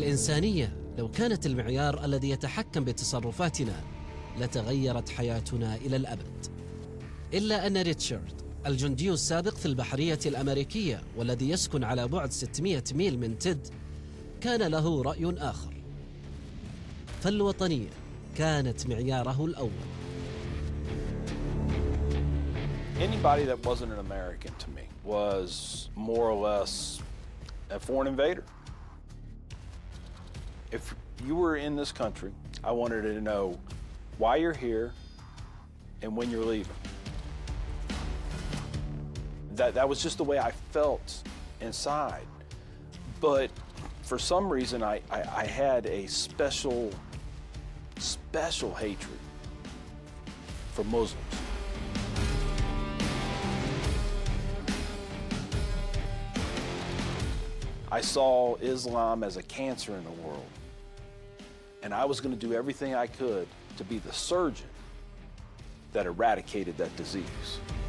الإنسانية لو كانت المعيار الذي يتحكم بتصرفاتنا لتغيرت حياتنا إلى الأبد. إلا أن ريتشارد الجندي السابق في البحرية الأمريكية والذي يسكن على بعد 600 ميل من تيد كان له رأي آخر، فالوطنية كانت معياره الأول. Anybody that wasn't an American to me was more or less a foreign invader. If you were in this country, I wanted to know why you're here and when you're leaving. That was just the way I felt inside. But for some reason, I had a special hatred for Muslims. I saw Islam as a cancer in the world, and I was going to do everything I could to be the surgeon that eradicated that disease.